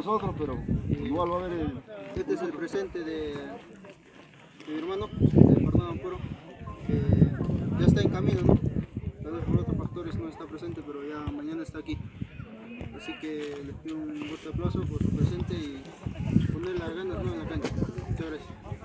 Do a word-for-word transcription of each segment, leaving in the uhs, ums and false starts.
nosotros, pero igual va a haber el... Este es el presente de, de mi hermano, de Fernando Ampuro, que ya está en camino, ¿no? Tal vez por otros factores no está presente, pero ya mañana está aquí. Así que les pido un fuerte aplauso por su presente y poner las ganas, ¿no?, en la cancha. Muchas gracias.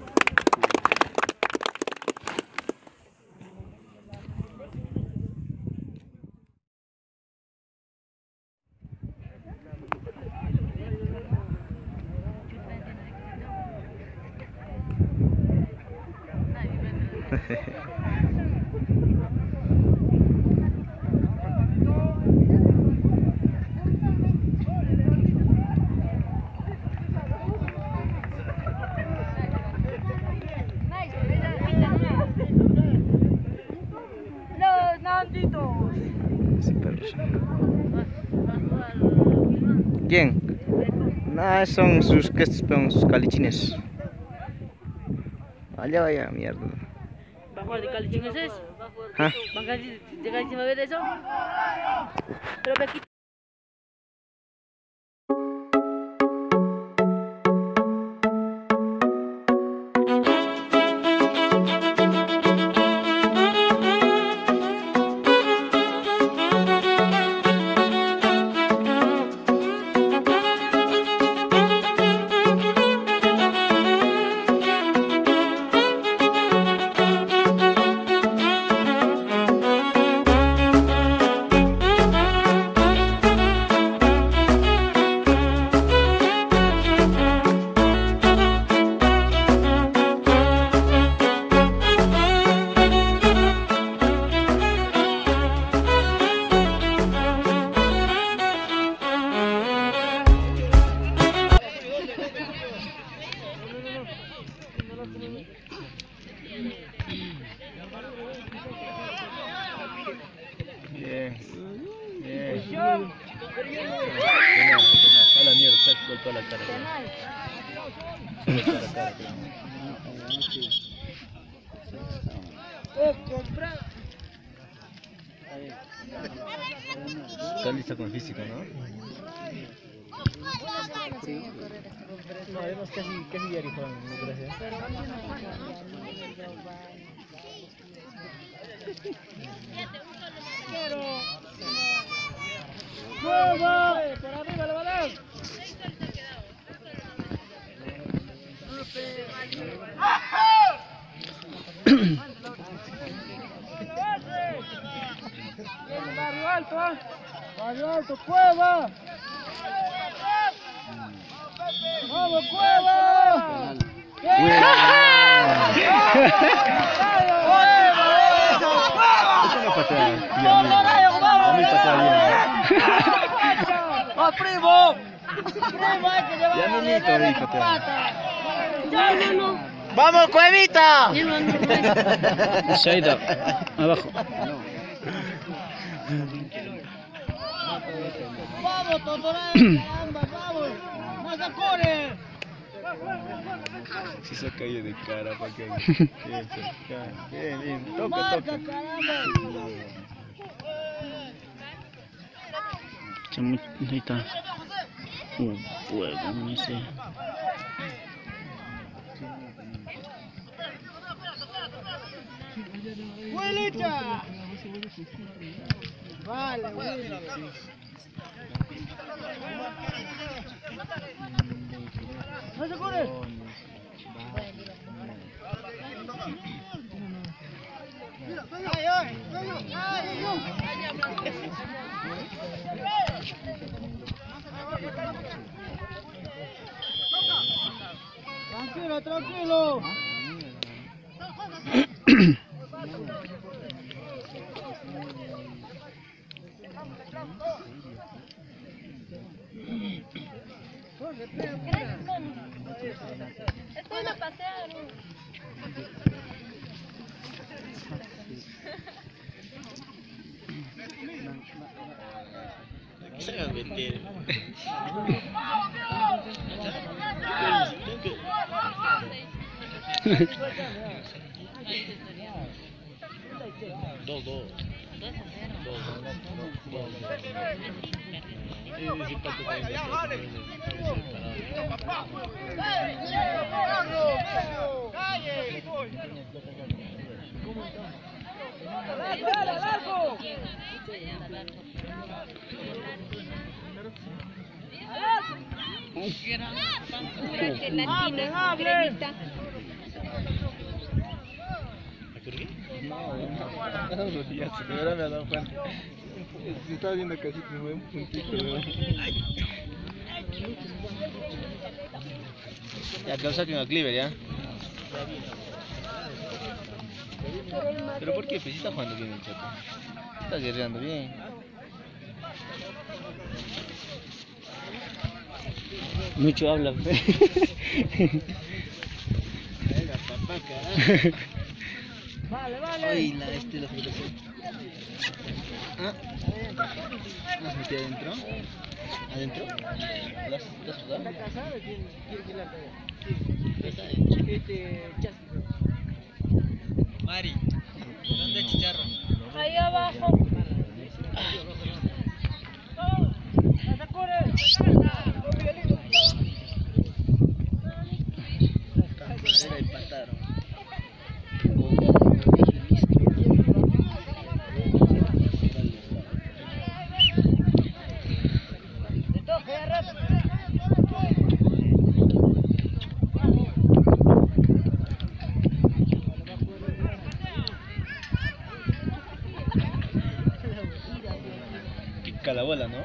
¿Quién? Nah, son sus, ¿qué son? Sus calichines. Allá vaya, mierda. ¿Va a jugar de calichines es? ¿Ah? ¿Van a llegar encima de eso? Pero me quito. Bien, bien. A la mierda, se ha golpeado la cara. La cara, está lista con físico, ¿no? No, además casi, casi diario juegan, me parece. ¡Fuego! ¡Por arriba el balón! ¡Barrio alto! ¡Barrio alto! ¡Cueva! ¡Vamos, Cueva! Eso no patea bien. A mí patea bien. ¡Oh, primo! ¡Primo, hay que llevar! Ya Milito ahí patea. ¡Ya, no, no! ¡Vamos, Cuevita! Se ha ido abajo. ¡Vamos, Totorán! ¡Caramba, vamos! ¡Más a correr! Si se ha caído de cara para que... Bien, bien, bien. Toca, toca. Ahí está. Un huevo, ese. ¡Huelita! Vale, Willy. ¡No se corre! ¡Ay, ay! Tranquilo, tranquilo. Estoy a pasear. Se van a vender. Dos, dos. Dos, dos. Dos, dos. Ya se me ha dado cuenta. Si estaba viendo casi que me voy un puntito. Ya, que lo saquen a Cleaver, ¿ya? ¿Pero por qué? Pues si está jugando bien el Chato. Está guerreando bien. Mucho habla, fe. Venga, papá, carajo. Vale, vale. Ay, la este la fotografía. Ah, ¿has metido adentro? ¿Adentro? ¿Las has sudado? Está adentro. Mari, ¿dónde es chicharro? Ahí abajo. Camarera y pataro. La bola, ¿no?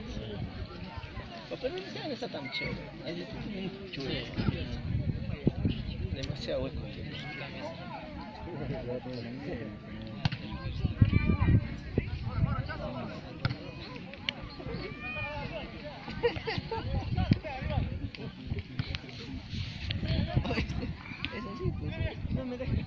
Pero no está tan chévere. Es muy chulo. Demasiado hueco. Es así, pues. No me dejes.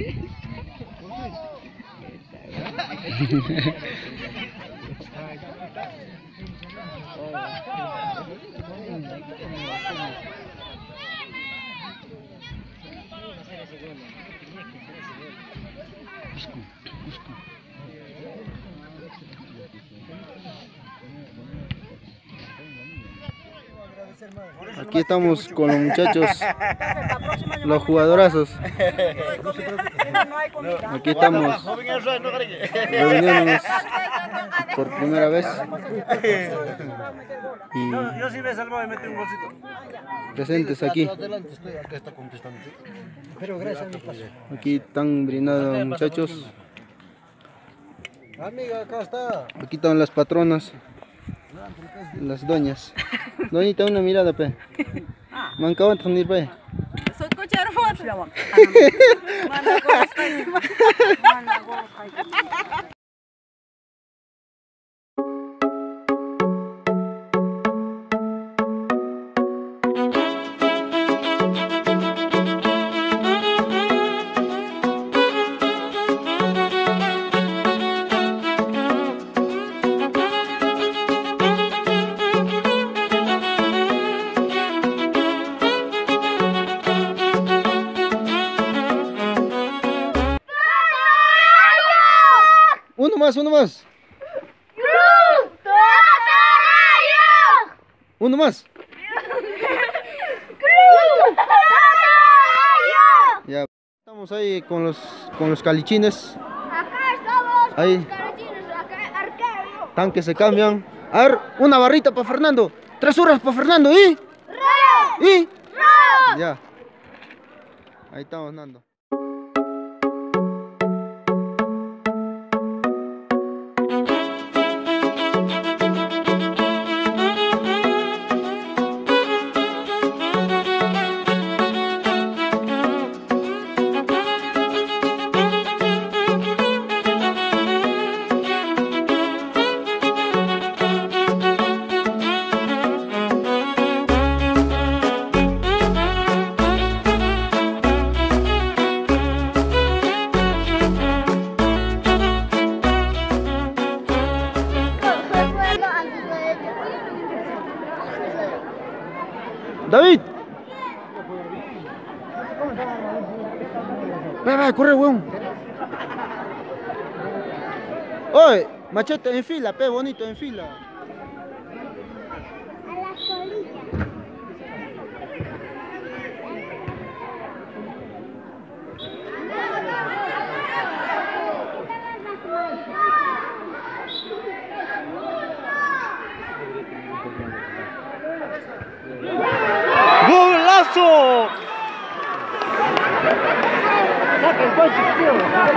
Aquí estamos con los muchachos, los jugadorazos. Aquí estamos reuniéndonos por primera vez. Y Yo sí me salvo y metí un bolsito. presentes aquí. Aquí están brindando los muchachos. Amiga, acá está. Aquí están las patronas, las doñas. Doñita, una mirada, pe. Mancaban tanir, pe. Soy cochero, mana golos kay, mana golos kay. Uno más, uno más. Uno más. Ya estamos ahí con los con los calichines. Acá estamos. Ahí. Los calichines, acá, arquero. Tanques se cambian. A ver, una barrita para Fernando. Tres horas para Fernando. ¿Y? ¿Y? Ya. Ahí estamos dando. David. Ve, ve, corre, weón. Oye, machete, en fila, pe, bonito, en fila. ¡Golazo! Saca el coche, tío.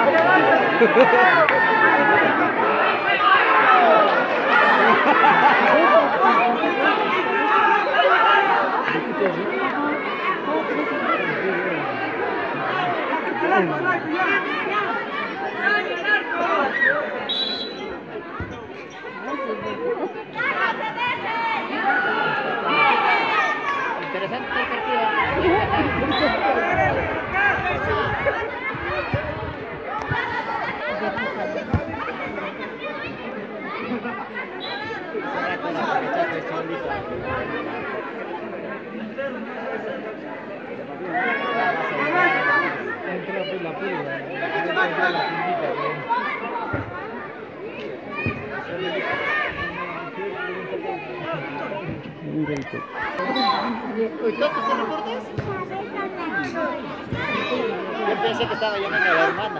Interesante perspectiva. Yo pensé que estaba llamando a la hermana.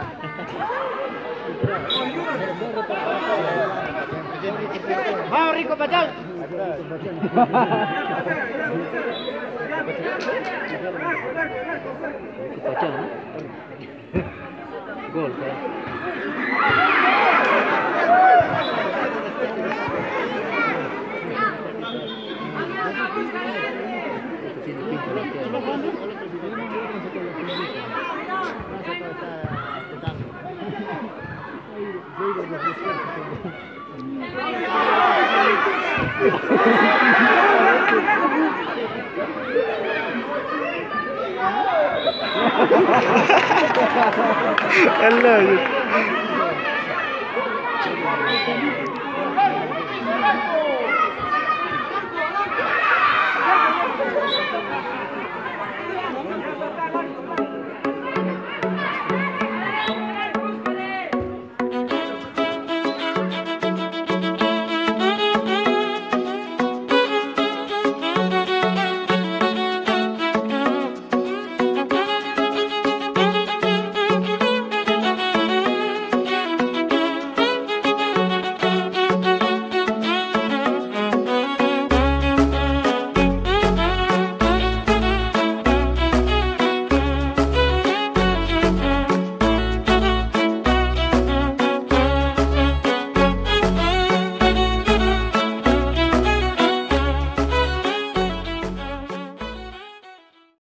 ¡Vamos, Rico Pachal! Gol, Hello.